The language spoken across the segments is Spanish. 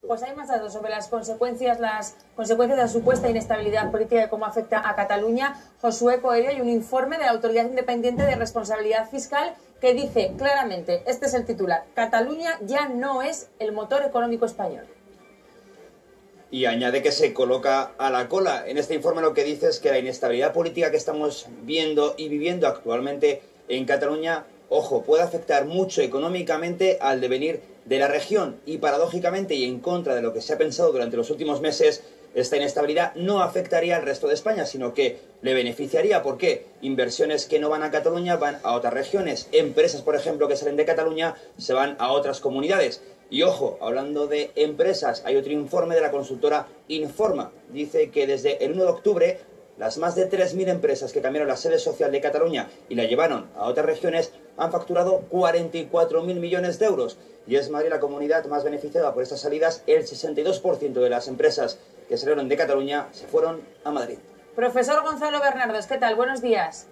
Pues hay más datos sobre las consecuencias de la supuesta inestabilidad política y cómo afecta a Cataluña. Josué Coelho, hay un informe de la Autoridad Independiente de Responsabilidad Fiscal que dice claramente, este es el titular, Cataluña ya no es el motor económico español. Y añade que se coloca a la cola. En este informe lo que dice es que la inestabilidad política que estamos viendo y viviendo actualmente en Cataluña, ojo, puede afectar mucho económicamente al devenir de la región. Y paradójicamente, y en contra de lo que se ha pensado durante los últimos meses, esta inestabilidad no afectaría al resto de España, sino que le beneficiaría. ¿Por qué? Inversiones que no van a Cataluña van a otras regiones. Empresas, por ejemplo, que salen de Cataluña se van a otras comunidades. Y ojo, hablando de empresas, hay otro informe de la consultora Informa. Dice que desde el 1 de octubre, las más de 3.000 empresas que cambiaron la sede social de Cataluña y la llevaron a otras regiones han facturado 44.000 millones de euros. Y es Madrid la comunidad más beneficiada por estas salidas. El 62% de las empresas que salieron de Cataluña se fueron a Madrid. Profesor Gonzalo Bernardos, ¿qué tal? Buenos días.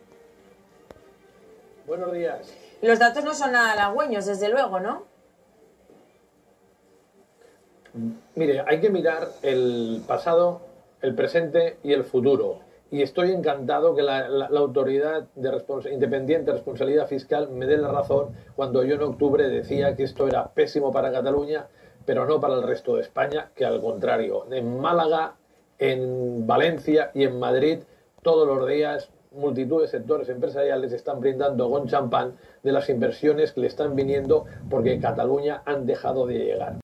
Buenos días. Los datos no son nada halagüeños, desde luego, ¿no? Mire, hay que mirar el pasado, el presente y el futuro. Y estoy encantado que la Autoridad Independiente de Responsabilidad Fiscal me dé la razón cuando yo en octubre decía que esto era pésimo para Cataluña, pero no para el resto de España, que al contrario. En Málaga, en Valencia y en Madrid, todos los días, multitud de sectores empresariales están brindando con champán de las inversiones que le están viniendo porque Cataluña han dejado de llegar.